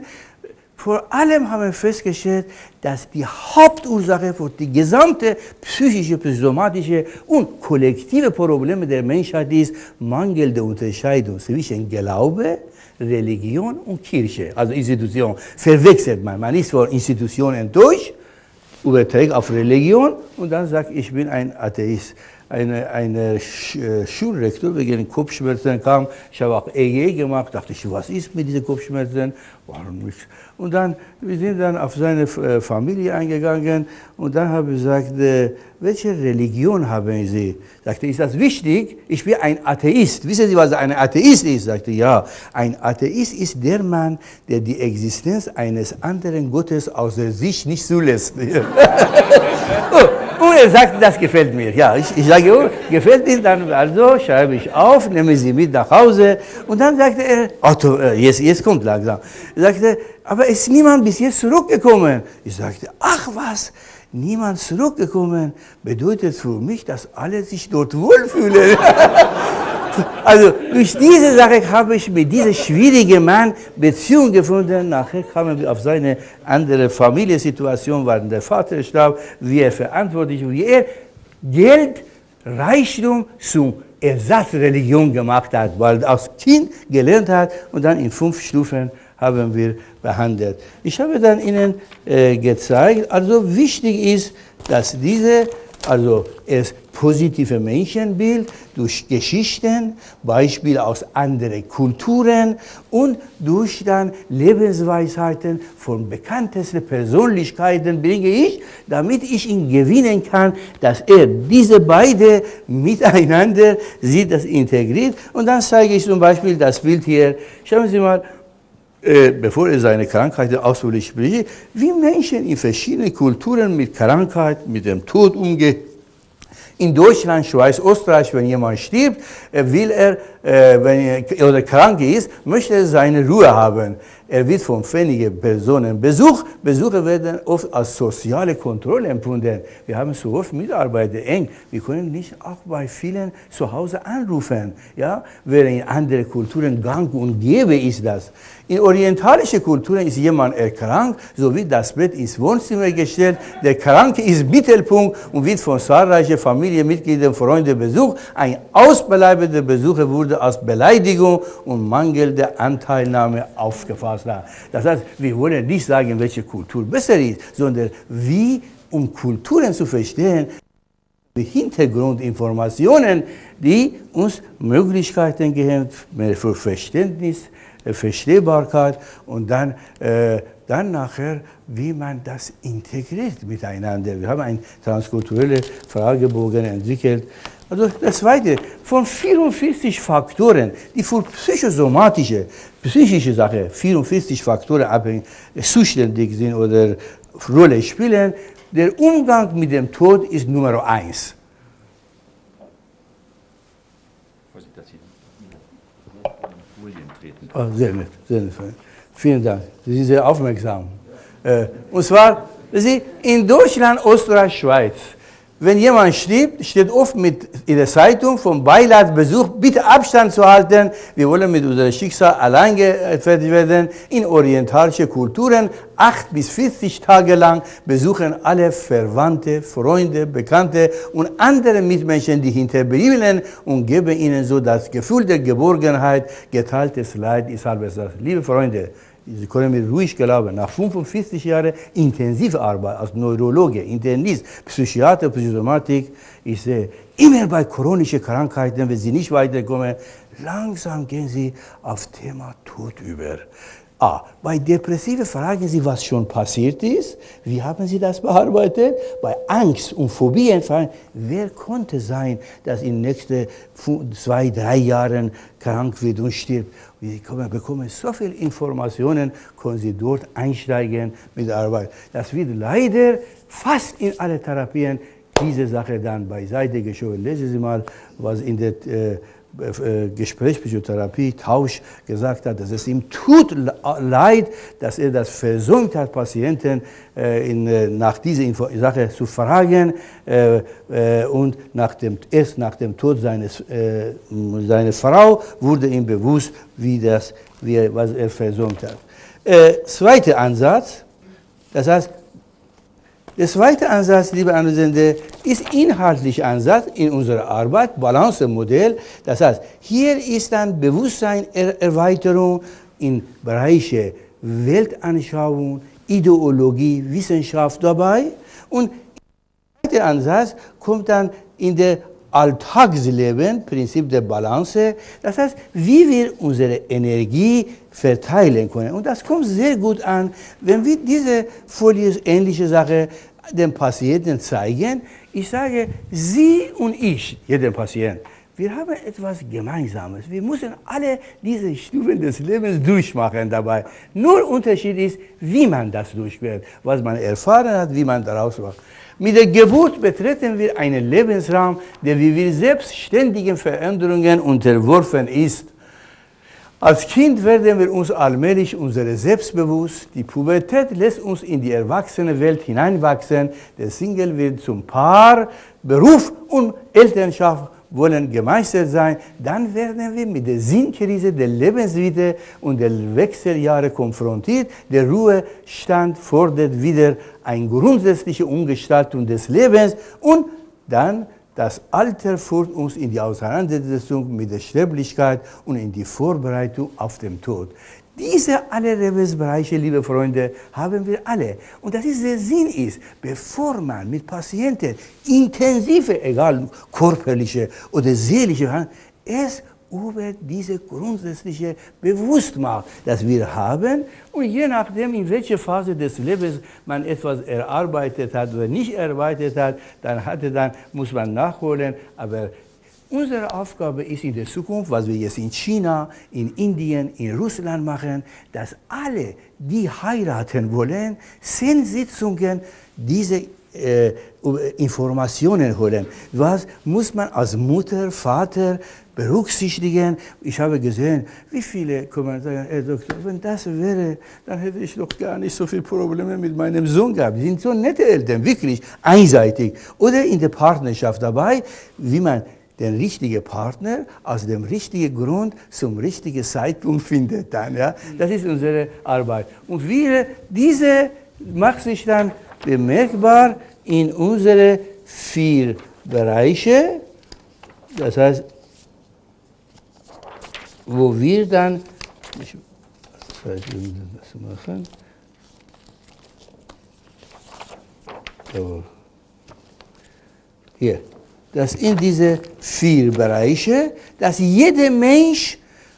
Vor allem haben wir festgestellt, dass die Hauptursache für die gesamte psychische, psychosomatische und kollektive Probleme der Menschheit ist mangelnde Unterscheidung zwischen Glaube, Religion und Kirche, also Institution. Verwechselt man. Man ist von Institutionen enttäuscht, überträgt auf Religion und dann sagt, ich bin ein Atheist. Eine, eine Schulrektor wegen Kopfschmerzen kam, ich habe auch E E G gemacht, dachte ich, was ist mit diesen Kopfschmerzen, warum nicht? Und dann, wir sind dann auf seine Familie eingegangen und dann habe ich gesagt, welche Religion haben Sie? Sagte, ist das wichtig? Ich bin ein Atheist. Wissen Sie, was ein Atheist ist? Sagte, ja, ein Atheist ist der Mann, der die Existenz eines anderen Gottes außer sich nicht zulässt. Und er sagte, das gefällt mir. Ja, ich, ich sage, oh, gefällt Ihnen, dann also schreibe ich auf, nehme Sie mit nach Hause. Und dann sagte er, Otto, jetzt, jetzt kommt langsam. Er sagte, aber ist niemand bis jetzt zurückgekommen? Ich sagte, ach was, niemand zurückgekommen, bedeutet für mich, dass alle sich dort wohlfühlen. Also durch diese Sache habe ich mit diesem schwierigen Mann Beziehung gefunden. Nachher kamen wir auf seine andere Familiensituation, war der Vater starb, wie er verantwortlich, wie er Geld, Reichtum zum Ersatzreligion gemacht hat, weil er als Kind gelernt hat und dann in fünf Stufen haben wir behandelt. Ich habe dann Ihnen äh, gezeigt, also wichtig ist, dass diese, also es positive Menschenbild durch Geschichten, Beispiele aus anderen Kulturen und durch dann Lebensweisheiten von bekanntesten Persönlichkeiten bringe ich, damit ich ihn gewinnen kann, dass er diese beiden miteinander sieht, das integriert. Und dann zeige ich zum Beispiel das Bild hier. Schauen Sie mal, Äh, bevor er seine Krankheiten ausführlich spricht, wie Menschen in verschiedenen Kulturen mit Krankheit, mit dem Tod umgehen. In Deutschland, Schweiz, Österreich, wenn jemand stirbt, will er äh, wenn er oder krank ist, möchte er seine Ruhe haben. Er wird von wenigen Personen besucht. Besuche werden oft als soziale Kontrolle empfunden. Wir haben so oft Mitarbeiter eng. Wir können nicht auch bei vielen zu Hause anrufen. Ja? Während in anderen Kulturen gang und gäbe ist das. In orientalischen Kulturen ist jemand erkrankt, so wird das Bett ins Wohnzimmer gestellt. Der Kranke ist Mittelpunkt und wird von zahlreichen Familienmitgliedern und Freunden besucht. Ein ausbleibender Besucher wurde als Beleidigung und mangelnde Anteilnahme aufgefasst. Das heißt, wir wollen nicht sagen, welche Kultur besser ist, sondern wie, um Kulturen zu verstehen, die Hintergrundinformationen, die uns Möglichkeiten geben für Verständnis, Verstehbarkeit und dann, äh, dann nachher, wie man das integriert miteinander. Wir haben einen transkulturellen Fragebogen entwickelt. Also das Zweite, von vierundvierzig Faktoren, die für psychosomatische, psychische Sachen, vierundvierzig Faktoren abhängig, zuständig sind oder Rolle spielen, der Umgang mit dem Tod ist Nummer eins. Oh, sehr nett, sehr nett. Vielen Dank. Sie sind sehr aufmerksam. Äh, und zwar, Sie, in Deutschland, Österreich, Schweiz, wenn jemand stirbt, steht oft mit in der Zeitung vom Beileidsbesuch, bitte Abstand zu halten. Wir wollen mit unserem Schicksal allein fertig werden. In orientalischen Kulturen, acht bis vierzig Tage lang besuchen alle Verwandte, Freunde, Bekannte und andere Mitmenschen die Hinterbliebenen und geben ihnen so das Gefühl der Geborgenheit. Geteiltes Leid ist halbes Leid. Liebe Freunde, Sie können mir ruhig glauben, nach fünfundvierzig Jahren intensive Arbeit als Neurologe, Internist, Psychiater, Psychosomatik, ich sehe immer bei chronischen Krankheiten, wenn sie nicht weiterkommen, langsam gehen sie auf Thema Tod über. Ah, bei Depressiven fragen Sie, was schon passiert ist. Wie haben Sie das bearbeitet? Bei Angst und Phobien fragen, wer konnte sein, dass in den nächsten zwei, drei Jahren krank wird und stirbt? Sie bekommen so viele Informationen, können Sie dort einsteigen mit der Arbeit. Das wird leider fast in alle Therapien diese Sache dann beiseite geschoben. Lesen Sie mal, was in der äh, Gesprächspsychotherapie, Tausch gesagt hat, dass es ihm tut leid, dass er das versäumt hat, Patienten äh, in, äh, nach dieser Info Sache zu fragen äh, äh, und nach dem, erst nach dem Tod seines, äh, seiner Frau wurde ihm bewusst, wie das, wie er, was er versäumt hat. Äh, zweiter Ansatz, das heißt, der zweite Ansatz, liebe Anwesende, ist inhaltlicher Ansatz in unserer Arbeit, Balance-Modell. Das heißt, hier ist dann Bewusstseinserweiterung in Bereiche Weltanschauung, Ideologie, Wissenschaft dabei. Und der zweite Ansatz kommt dann in der Alltagsleben, Prinzip der Balance. Das heißt, wie wir unsere Energie verteilen können. Und das kommt sehr gut an, wenn wir diese Folie ähnliche Sache den Patienten zeigen. Ich sage, Sie und ich, jeder Patient, wir haben etwas Gemeinsames. Wir müssen alle diese Stufen des Lebens durchmachen dabei. Nur Unterschied ist, wie man das durchführt, was man erfahren hat, wie man daraus macht. Mit der Geburt betreten wir einen Lebensraum, der wie wir selbstständigen Veränderungen unterworfen ist. Als Kind werden wir uns allmählich unserer selbst bewusst. Die Pubertät lässt uns in die Erwachsenenwelt hineinwachsen. Der Single wird zum Paar, Beruf und Elternschaft wollen gemeistert sein. Dann werden wir mit der Sinnkrise der Lebenswitte und der Wechseljahre konfrontiert. Der Ruhestand fordert wieder eine grundsätzliche Umgestaltung des Lebens und dann das Alter führt uns in die Auseinandersetzung mit der Sterblichkeit und in die Vorbereitung auf den Tod. Diese alle Lebensbereiche, liebe Freunde, haben wir alle. Und das ist der Sinn ist, bevor man mit Patienten intensive, egal körperliche oder seelische, es über diese grundsätzliche Bewusstmacht, das wir haben. Und je nachdem, in welcher Phase des Lebens man etwas erarbeitet hat oder nicht erarbeitet hat, dann, hatte, dann muss man nachholen. Aber unsere Aufgabe ist in der Zukunft, was wir jetzt in China, in Indien, in Russland machen, dass alle, die heiraten wollen, zehn Sitzungen diese äh, Informationen holen. Was muss man als Mutter, Vater berücksichtigen. Ich habe gesehen, wie viele Kommentare, Herr Doktor, wenn das wäre, dann hätte ich doch gar nicht so viele Probleme mit meinem Sohn gehabt. Die sind so nette Eltern, wirklich einseitig. Oder in der Partnerschaft dabei, wie man den richtigen Partner aus dem richtigen Grund zum richtigen Zeitpunkt findet dann. Ja? Das ist unsere Arbeit. Und wir, diese macht sich dann bemerkbar in unsere vier Bereiche, das heißt, wo wir dann, ich weiß nicht, das machen, so. Hier, dass in diese vier Bereiche, dass jeder Mensch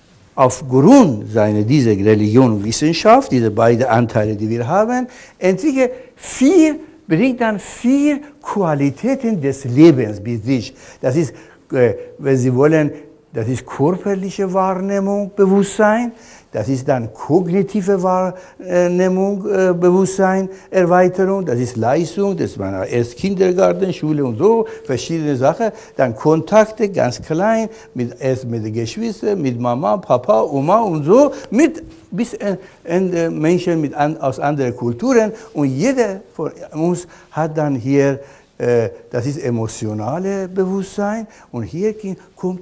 aufgrund seiner dieser Religion und Wissenschaft, diese beiden Anteile, die wir haben, entwickelt vier, bringt dann vier Qualitäten des Lebens mit sich. Das ist, äh, wenn Sie wollen, das ist körperliche Wahrnehmung, Bewusstsein. Das ist dann kognitive Wahrnehmung, äh, Bewusstsein, Erweiterung. Das ist Leistung, das ist man erst Kindergarten, Schule und so, verschiedene Sachen. Dann Kontakte, ganz klein, mit, erst mit den Geschwistern, mit Mama, Papa, Oma und so, mit bis äh, äh, Menschen mit an, aus anderen Kulturen. Und jeder von uns hat dann hier, äh, das ist emotionale Bewusstsein. Und hier kommt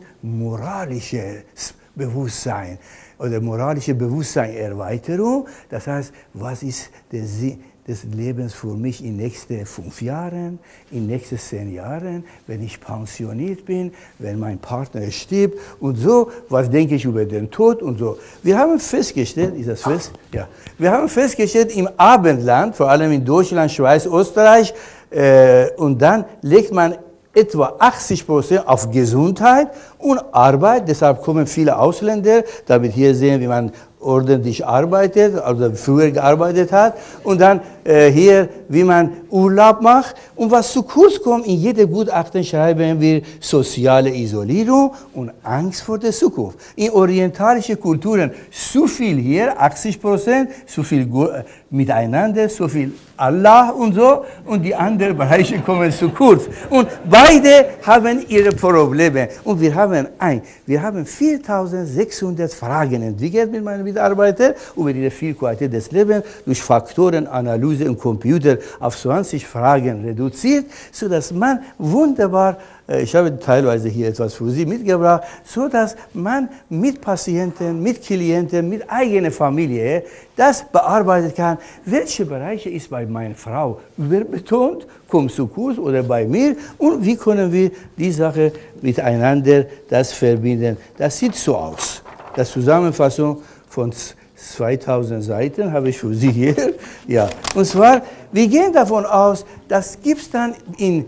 moralisches Bewusstsein. Oder moralische Bewusstseinserweiterung, das heißt, was ist der Sinn des Lebens für mich in den nächsten fünf Jahren, in den nächsten zehn Jahren, wenn ich pensioniert bin, wenn mein Partner stirbt und so, was denke ich über den Tod und so. Wir haben festgestellt, ist das fest? Ja. Wir haben festgestellt, im Abendland, vor allem in Deutschland, Schweiz, Österreich, äh, und dann legt man etwa achtzig Prozent auf Gesundheit und Arbeit. Deshalb kommen viele Ausländer, damit hier sehen, wie man ordentlich arbeitet, also früher gearbeitet hat. Und dann äh, hier, wie man Urlaub macht. Und was zu kurz kommt, in jedem Gutachten schreiben wir soziale Isolierung und Angst vor der Zukunft. In orientalischen Kulturen zu viel hier, achtzig Prozent, zu viel miteinander, so viel Allah und so, und die anderen Bereiche kommen zu kurz. Und beide haben ihre Probleme. Und wir haben ein, wir haben viertausendsechshundert Fragen entwickelt mit meinen Mitarbeitern über die Vielqualität des Lebens durch Faktoren, Analyse und Computer auf zwanzig Fragen reduziert, sodass man wunderbar, ich habe teilweise hier etwas für Sie mitgebracht, sodass man mit Patienten, mit Klienten, mit eigener Familie das bearbeiten kann. Welche Bereiche ist bei meiner Frau überbetont, kommt zu kurz oder bei mir, und wie können wir die Sache miteinander das verbinden. Das sieht so aus. Das Zusammenfassung von zweitausend Seiten habe ich für Sie hier. Ja. Und zwar, wir gehen davon aus, das gibt es dann in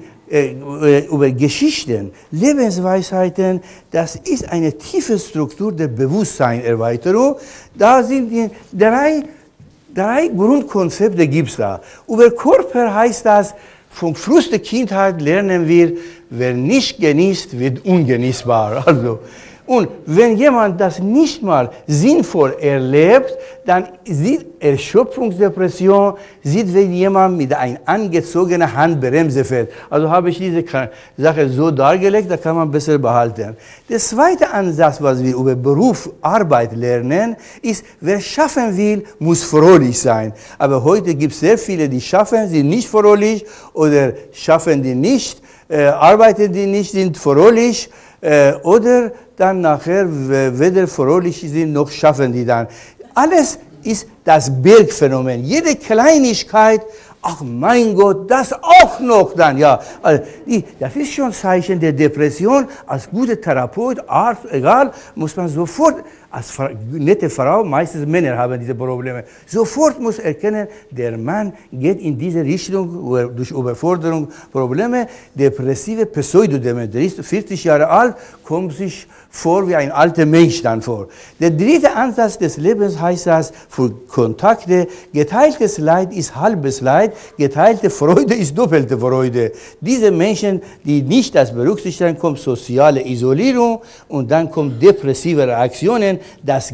Äh, über Geschichten, Lebensweisheiten, das ist eine tiefe Struktur der Bewusstseinserweiterung. Da sind die drei, drei Grundkonzepte gibt es da. Über Körper heißt das, vom Schluss der Kindheit lernen wir, wer nicht genießt, wird ungenießbar. Also, und wenn jemand das nicht mal sinnvoll erlebt, dann sieht Erschöpfungsdepression, sieht, wenn jemand mit einer angezogenen Handbremse fährt. Also habe ich diese Sache so dargelegt, da kann man besser behalten. Der zweite Ansatz, was wir über Beruf, Arbeit lernen, ist, wer schaffen will, muss fröhlich sein. Aber heute gibt es sehr viele, die schaffen, sind nicht fröhlich, oder schaffen die nicht, äh, arbeiten die nicht, sind fröhlich, äh, oder dann nachher weder fröhlich sind, noch schaffen die dann. Alles ist das Bergphänomen. Jede Kleinigkeit, ach mein Gott, das auch noch dann, ja. Also, das ist schon ein Zeichen der Depression. Als guter Therapeut, Arzt, egal, muss man sofort, als nette Frau, meistens Männer haben diese Probleme, sofort muss erkennen, der Mann geht in diese Richtung, durch Überforderung, Probleme, depressive Pseudodemenz, der ist vierzig Jahre alt, kommt sich vor wie ein alter Mensch dann vor. Der dritte Ansatz des Lebens heißt das, für Kontakte, geteiltes Leid ist halbes Leid, geteilte Freude ist doppelte Freude. Diese Menschen, die nicht das berücksichtigen, kommt soziale Isolierung, und dann kommt depressive Reaktionen, das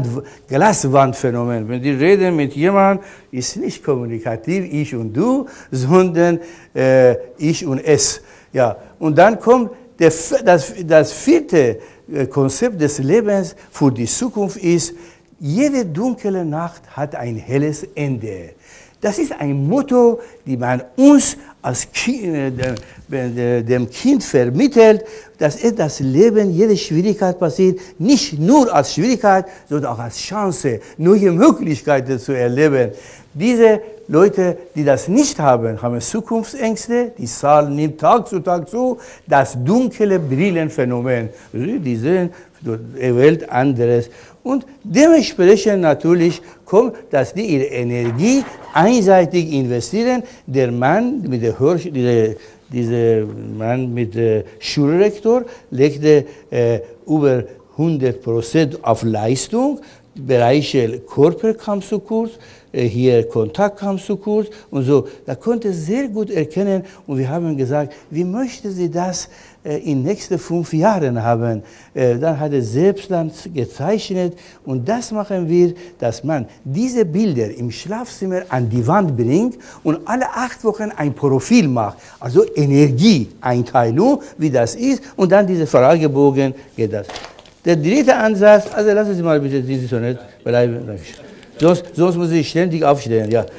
Glaswandphänomen. Wenn die reden mit jemandem, ist nicht kommunikativ, ich und du, sondern äh, ich und es. Ja. Und dann kommt der, das, das vierte Konzept des Lebens für die Zukunft ist, jede dunkle Nacht hat ein helles Ende. Das ist ein Motto, das man uns als Kind, dem Kind vermittelt, dass es das Leben, jede Schwierigkeit passiert, nicht nur als Schwierigkeit, sondern auch als Chance, neue Möglichkeiten zu erleben. Diese Leute, die das nicht haben, haben Zukunftsängste, die Zahl nimmt Tag zu Tag zu, das dunkle Brillenphänomen. Die sehen die Welt anderes. Und dementsprechend natürlich kommt, dass die ihre Energie einseitig investieren. Der Mann mit der Hör diese, diese Mann mit der Schulrektor legte äh, über hundert Prozent auf Leistung. Bereiche Körper kam zu kurz, hier Kontakt kam zu kurz und so. Da konnte sehr gut erkennen und wir haben gesagt, wie möchte sie das in den nächsten fünf Jahren haben? Dann hat er selbst dann gezeichnet und das machen wir, dass man diese Bilder im Schlafzimmer an die Wand bringt und alle acht Wochen ein Profil macht, also Energieeinteilung, wie das ist und dann diese Fragebogen geht das. Der dritte Ansatz, also lassen Sie mal bitte diese so nicht bleiben, sonst, sonst muss ich ständig aufstehen. Ja.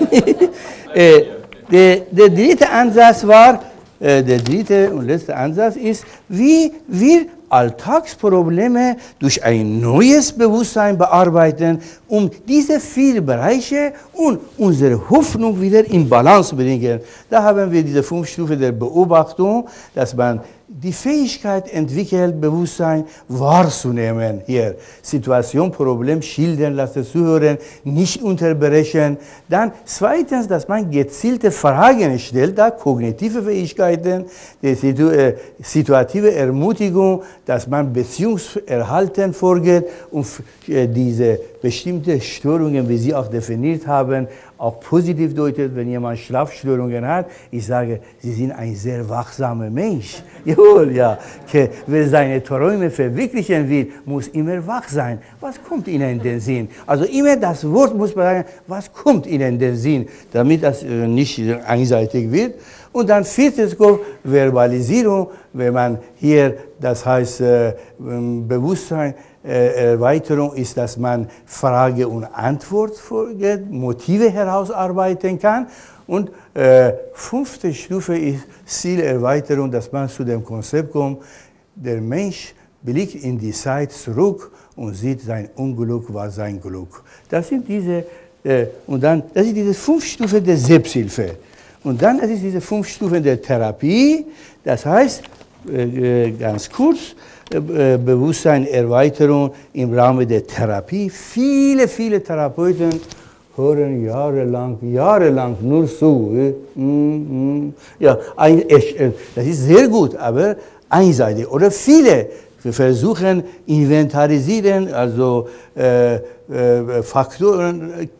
äh, der, der dritte Ansatz war, äh, der dritte und letzte Ansatz ist, wie wir Alltagsprobleme durch ein neues Bewusstsein bearbeiten, um diese vier Bereiche und unsere Hoffnung wieder in Balance bringen. Da haben wir diese fünf Stufen der Beobachtung, dass man die Fähigkeit entwickelt, Bewusstsein wahrzunehmen. Hier Situation, Problem schildern lassen, zuhören, nicht unterbrechen. Dann zweitens, dass man gezielte Fragen stellt, da kognitive Fähigkeiten, die situ äh, situative Ermutigung, dass man Beziehungserhalten vorgeht und äh, diese bestimmte Störungen, wie Sie auch definiert haben, auch positiv deutet, wenn jemand Schlafstörungen hat. Ich sage, Sie sind ein sehr wachsamer Mensch. Jawohl, ja. Wer seine Träume verwirklichen will, muss immer wach sein. Was kommt Ihnen in den Sinn? Also immer das Wort muss man sagen, was kommt Ihnen in den Sinn, damit das äh, nicht einseitig wird. Und dann viertes kommt Verbalisierung, wenn man hier, das heißt äh, Bewusstsein, äh, Erweiterung ist, dass man Frage und Antwort vorgeht, Motive herausarbeiten kann. Und äh, fünfte Stufe ist Zielerweiterung, dass man zu dem Konzept kommt, der Mensch blickt in die Zeit zurück und sieht, sein Unglück war sein Glück. Das sind diese, äh, und dann, das ist diese fünf Stufen der Selbsthilfe. Und dann ist diese fünf Stufen der Therapie, das heißt, äh, ganz kurz, äh, Bewusstseinerweiterung im Rahmen der Therapie. Viele, viele Therapeuten hören jahrelang, jahrelang nur zu. Mm, mm. Ja, ein, äh, das ist sehr gut, aber einseitig. Oder viele versuchen inventarisieren, also äh, äh, Faktoren,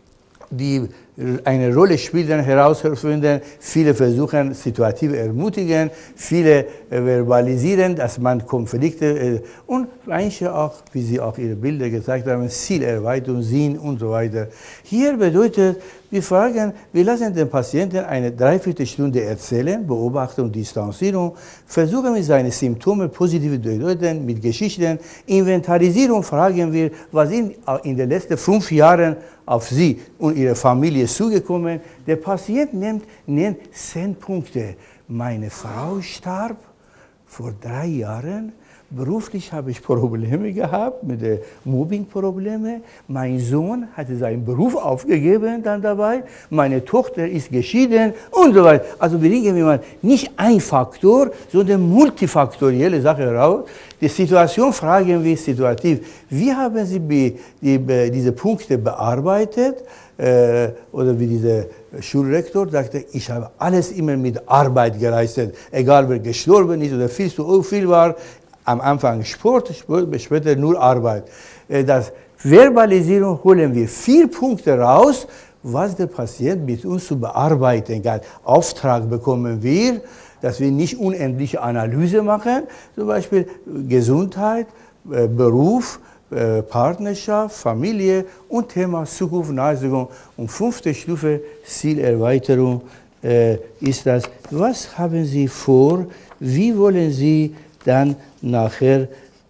die eine Rolle spielen, herausfinden. Viele versuchen, situativ ermutigen, viele äh, verbalisieren, dass man Konflikte äh, und manche auch, wie Sie auch Ihre Bilder gezeigt haben, Zielerweiterung, Sinn und so weiter. Hier bedeutet, wir fragen, wir lassen den Patienten eine Dreiviertelstunde erzählen, Beobachtung, Distanzierung, versuchen wir seine Symptome positiv zu deuten mit Geschichten, Inventarisierung fragen wir, was sind in den letzten fünf Jahren auf Sie und Ihre Familie zugekommen. Der Patient nennt, nennt zehn Punkte. Meine Frau starb vor drei Jahren. Beruflich habe ich Probleme gehabt, mit den Mobbing-Problemen. Mein Sohn hatte seinen Beruf aufgegeben dann dabei. Meine Tochter ist geschieden und so weiter. Also bringen wir mal nicht ein Faktor, sondern multifaktorielle Sache raus. Die Situation fragen wir situativ. Wie haben Sie die, die, diese Punkte bearbeitet? Äh, oder wie dieser Schulrektor sagte, ich habe alles immer mit Arbeit geleistet. Egal wer gestorben ist oder viel zu viel war. Am Anfang Sport, später nur Arbeit. Das Verbalisierung holen wir vier Punkte raus, was der Patient mit uns zu bearbeiten hat. Auftrag bekommen wir, dass wir nicht unendliche Analyse machen, zum Beispiel Gesundheit, Beruf, Partnerschaft, Familie und Thema Zukunft, Naherzukunft. Und fünfte Stufe Zielerweiterung äh, ist das, was haben Sie vor, wie wollen Sie dann nachher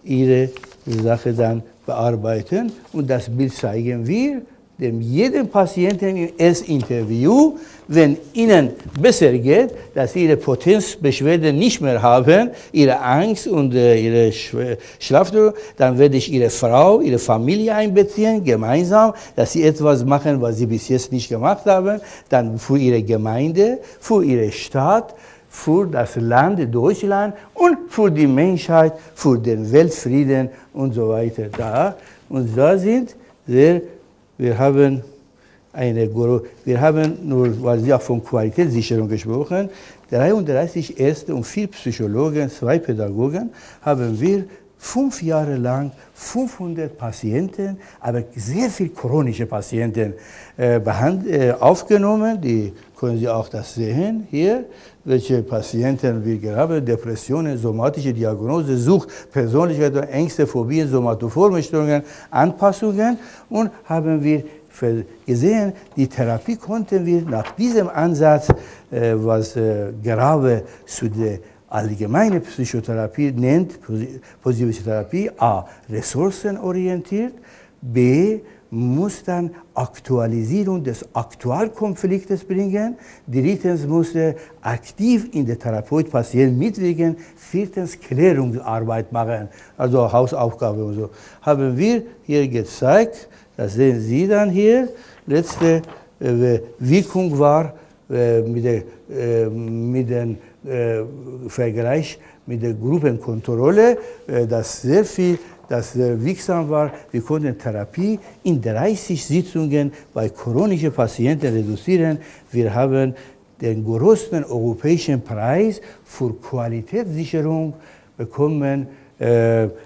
ihre Sache dann bearbeiten. Und das Bild zeigen wir dem jedem Patienten im ersten Interview, wenn ihnen besser geht, dass sie ihre Potenzbeschwerden nicht mehr haben, ihre Angst und äh, ihre Schlafstörung, dann werde ich ihre Frau, ihre Familie einbeziehen, gemeinsam, dass sie etwas machen, was sie bis jetzt nicht gemacht haben, dann für ihre Gemeinde, für ihre Stadt, für das Land Deutschland und für die Menschheit, für den Weltfrieden und so weiter da. Und da sind sehr Wir haben, eine, wir haben nur, weil Sie auch von Qualitätssicherung gesprochen, dreiunddreißig Ärzte und vier Psychologen, zwei Pädagogen, haben wir fünf Jahre lang fünfhundert Patienten, aber sehr viele chronische Patienten äh, behand, äh, aufgenommen. Die können Sie auch das sehen hier, welche Patienten wir haben, Depressionen, somatische Diagnose, Sucht, Persönlichkeit, Ängste, Phobien, somatoforme Störungen, Anpassungen und haben wir gesehen, die Therapie konnten wir nach diesem Ansatz, äh, was äh, Grave zu der allgemeine Psychotherapie nennt, positive Therapie, A, ressourcenorientiert, B, muss dann Aktualisierung des Aktualkonfliktes bringen, drittens muss er aktiv in der Therapeut-Patient mitwirken, viertens Klärungsarbeit machen, also Hausaufgabe und so. Haben wir hier gezeigt, das sehen Sie dann hier, letzte äh, Wirkung war äh, mit der, äh, mit den Äh, Vergleich mit der Gruppenkontrolle, äh, das sehr viel, das sehr wirksam war. Wir konnten Therapie in dreißig Sitzungen bei chronischen Patienten reduzieren. Wir haben den größten europäischen Preis für Qualitätssicherung bekommen äh, äh,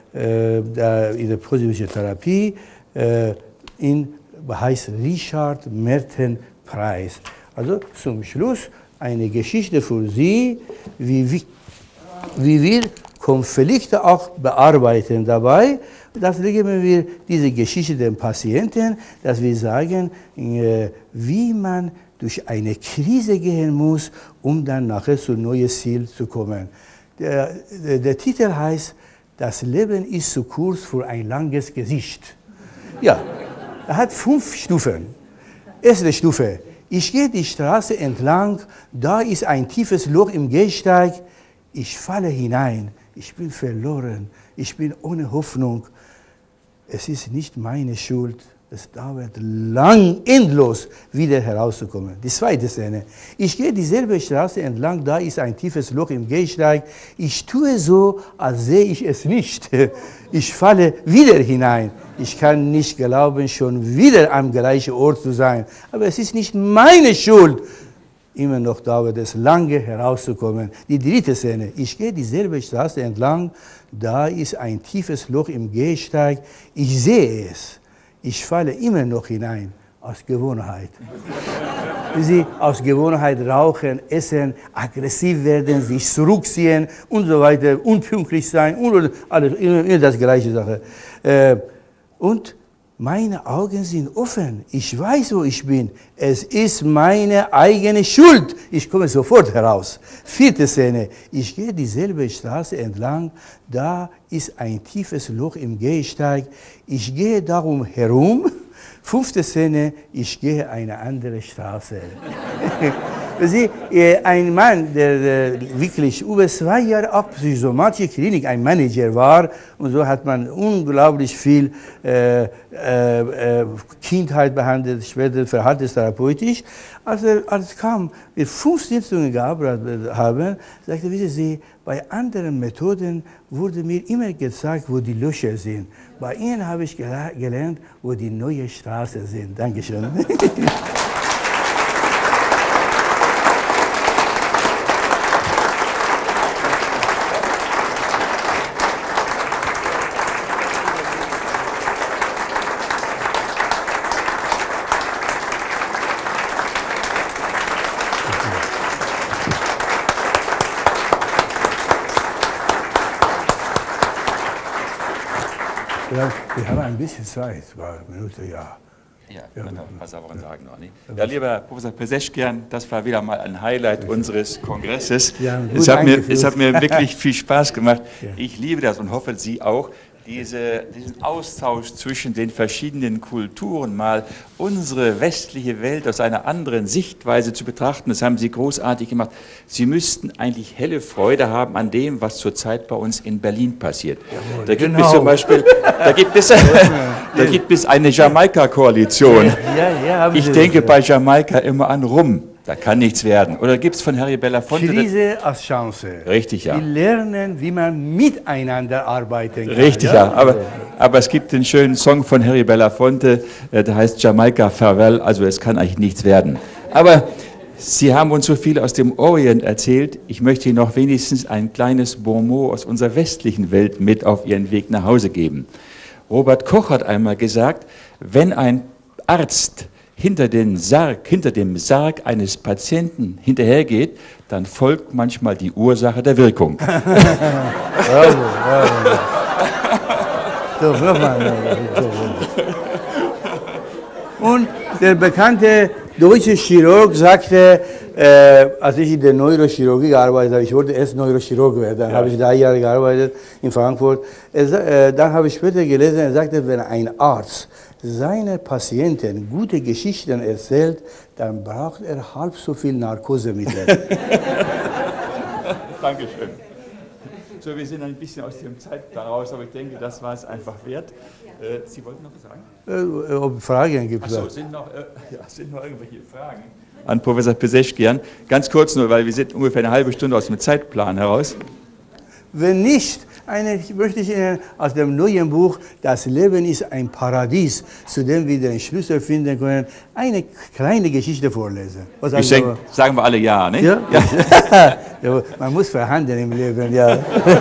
in der positiven Therapie. Äh, in heißt Richard Merten Preis. Also zum Schluss eine Geschichte für Sie, wie, wie, wie wir Konflikte auch bearbeiten dabei. Das legen wir diese Geschichte den Patienten, dass wir sagen, wie man durch eine Krise gehen muss, um dann nachher zu einem neuen Ziel zu kommen. Der, der, der Titel heißt, das Leben ist zu kurz für ein langes Gesicht. Ja, er hat fünf Stufen. Erste Stufe. Ich gehe die Straße entlang, da ist ein tiefes Loch im Gehsteig. Ich falle hinein, ich bin verloren, ich bin ohne Hoffnung. Es ist nicht meine Schuld, es dauert lang, endlos, wieder herauszukommen. Die zweite Szene. Ich gehe dieselbe Straße entlang, da ist ein tiefes Loch im Gehsteig. Ich tue so, als sehe ich es nicht. Ich falle wieder hinein. Ich kann nicht glauben, schon wieder am gleichen Ort zu sein. Aber es ist nicht meine Schuld. Immer noch dauert es lange herauszukommen. Die dritte Szene. Ich gehe dieselbe Straße entlang. Da ist ein tiefes Loch im Gehsteig. Ich sehe es. Ich falle immer noch hinein. Aus Gewohnheit. Sie aus Gewohnheit rauchen, essen, aggressiv werden, sich zurückziehen und so weiter, unpünktlich sein und alles, immer das gleiche Sache. Äh, Und meine Augen sind offen. Ich weiß, wo ich bin. Es ist meine eigene Schuld. Ich komme sofort heraus. Vierte Szene. Ich gehe dieselbe Straße entlang. Da ist ein tiefes Loch im Gehsteig. Ich gehe darum herum. Fünfte Szene. Ich gehe eine andere Straße. Sie, ein Mann, der wirklich über zwei Jahre auf psychosomatische Klinik ein Manager war, und so hat man unglaublich viel äh, äh, Kindheit behandelt, später verhaltenstherapeutisch. Als er als kam, wir fünf Sitzungen gearbeitet haben, sagte, wissen Sie, bei anderen Methoden wurde mir immer gezeigt, wo die Löcher sind. Bei Ihnen habe ich gelernt, wo die neuen Straßen sind. Dankeschön. Wir haben ein bisschen Zeit, eine Minute, ja. Ja, ja, ein paar sauberen Sagen noch. Nicht? Ja, lieber Professor Peseschkian, das war wieder mal ein Highlight unseres Kongresses. Ja, es, hat mir, es hat mir wirklich viel Spaß gemacht. Ja. Ich liebe das und hoffe, Sie auch. diese, diesen Austausch zwischen den verschiedenen Kulturen, mal unsere westliche Welt aus einer anderen Sichtweise zu betrachten. Das haben Sie großartig gemacht. Sie müssten eigentlich helle Freude haben an dem, was zurzeit bei uns in Berlin passiert. Jawohl, da gibt genau. es zum Beispiel, da gibt es, da gibt es eine Jamaika-Koalition. Ja, ja, ich denke bei Jamaika immer an Rum. Da kann nichts werden. Oder gibt es von Harry Belafonte... Krise als Chance. Richtig, ja. Wir lernen, wie man miteinander arbeiten kann. Richtig, ja. ja. Aber, aber es gibt den schönen Song von Harry Belafonte, der heißt Jamaika Farewell, also es kann eigentlich nichts werden. Aber Sie haben uns so viel aus dem Orient erzählt. Ich möchte Ihnen noch wenigstens ein kleines Bonmot aus unserer westlichen Welt mit auf Ihren Weg nach Hause geben. Robert Koch hat einmal gesagt, wenn ein Arzt hinter, den Sarg, hinter dem Sarg eines Patienten hinterhergeht, dann folgt manchmal die Ursache der Wirkung. Bravo, bravo. So, nochmal. Und der bekannte deutsche Chirurg sagte, äh, als ich in der Neurochirurgie gearbeitet habe, ich wollte erst Neurochirurg werden, dann ja. habe ich drei Jahre gearbeitet in Frankfurt. Er, äh, dann habe ich später gelesen, er sagte, wenn ein Arzt seine Patienten gute Geschichten erzählt, dann braucht er halb so viel Narkosemittel. Dankeschön. So, wir sind ein bisschen aus dem Zeitplan raus, aber ich denke, das war es einfach wert. Äh, Sie wollten noch was sagen? Äh, ob Fragen gibt es? Achso, sind noch, äh, ja, sind noch irgendwelche Fragen? An Professor Peseschkian. Ganz kurz nur, weil wir sind ungefähr eine halbe Stunde aus dem Zeitplan heraus. Wenn nicht, eine, möchte ich Ihnen aus dem neuen Buch Das Leben ist ein Paradies, zu dem wir den Schlüssel finden können, eine kleine Geschichte vorlesen. Was ich denke, sagen wir alle ja, ne? Ja? Ja. Ja, man muss verhandeln im Leben, ja.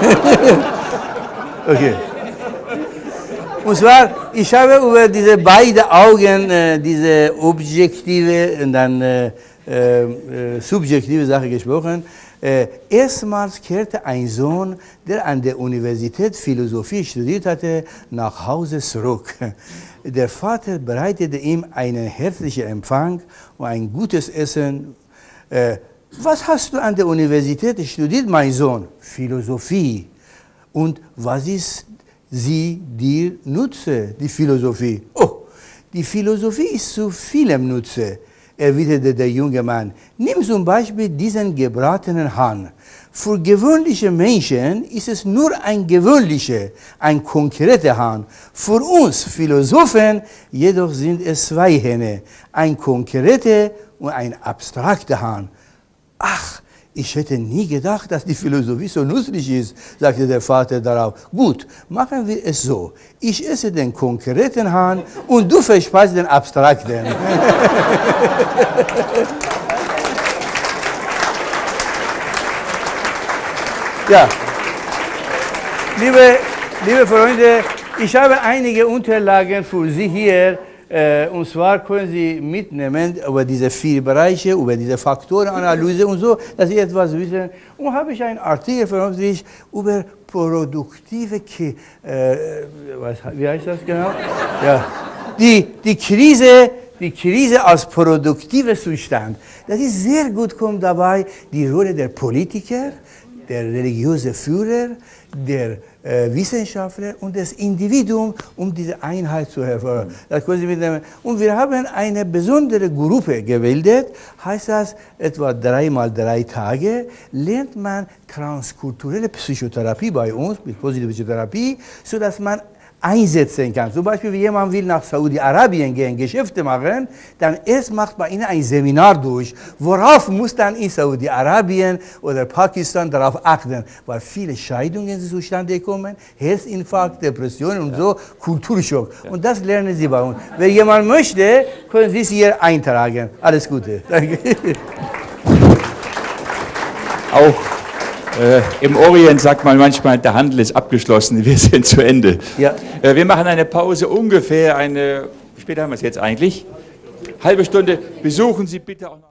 Okay. Und zwar, ich habe über diese beiden Augen, äh, diese objektive und dann äh, äh, subjektive Sache gesprochen. Äh, erstmals kehrte ein Sohn, der an der Universität Philosophie studiert hatte, nach Hause zurück. Der Vater bereitete ihm einen herzlichen Empfang und ein gutes Essen. Äh, was hast du an der Universität studiert, mein Sohn? Philosophie. Und was ist sie dir nutze, die Philosophie? Oh, die Philosophie ist zu vielem Nutze, erwiderte der junge Mann. Nimm zum Beispiel diesen gebratenen Hahn. Für gewöhnliche Menschen ist es nur ein gewöhnlicher, ein konkreter Hahn. Für uns Philosophen jedoch sind es zwei Hähne, ein konkreter und ein abstrakter Hahn. Ach, ich hätte nie gedacht, dass die Philosophie so nützlich ist, sagte der Vater darauf. Gut, machen wir es so. Ich esse den konkreten Hahn und du verspeist den abstrakten. Ja, liebe, liebe Freunde, ich habe einige Unterlagen für Sie hier. Äh, und zwar können Sie mitnehmen über diese vier Bereiche, über diese Faktorenanalyse und so, dass Sie etwas wissen. Und habe ich einen Artikel veröffentlicht über produktive, Ki äh, was, wie heißt das genau? Ja, die, die Krise, die Krise als produktiver Zustand. Das ist sehr gut, kommt dabei die Rolle der Politiker, der religiöse Führer, der äh, Wissenschaftler und des Individuums, um diese Einheit zu hervorheben. Das können Sie mitnehmen. Und wir haben eine besondere Gruppe gebildet, heißt das, etwa dreimal drei Tage lernt man transkulturelle Psychotherapie bei uns, mit positiver Psychotherapie, sodass man einsetzen kann. Zum Beispiel, wenn jemand will nach Saudi-Arabien gehen, Geschäfte machen, dann erst macht man ihnen ein Seminar durch. Worauf muss dann in Saudi-Arabien oder Pakistan darauf achten? Weil viele Scheidungen zustande kommen, Herzinfarkt, Depressionen und ja. so, Kulturschock. Ja. Und das lernen Sie bei uns. Wenn jemand möchte, können Sie es hier eintragen. Alles Gute. Danke. Auch Äh, im Orient sagt man manchmal, der Handel ist abgeschlossen, wir sind zu Ende. Ja. Äh, wir machen eine Pause, ungefähr eine, wie spät haben wir es jetzt eigentlich? Halbe Stunde. Besuchen Sie bitte auch noch.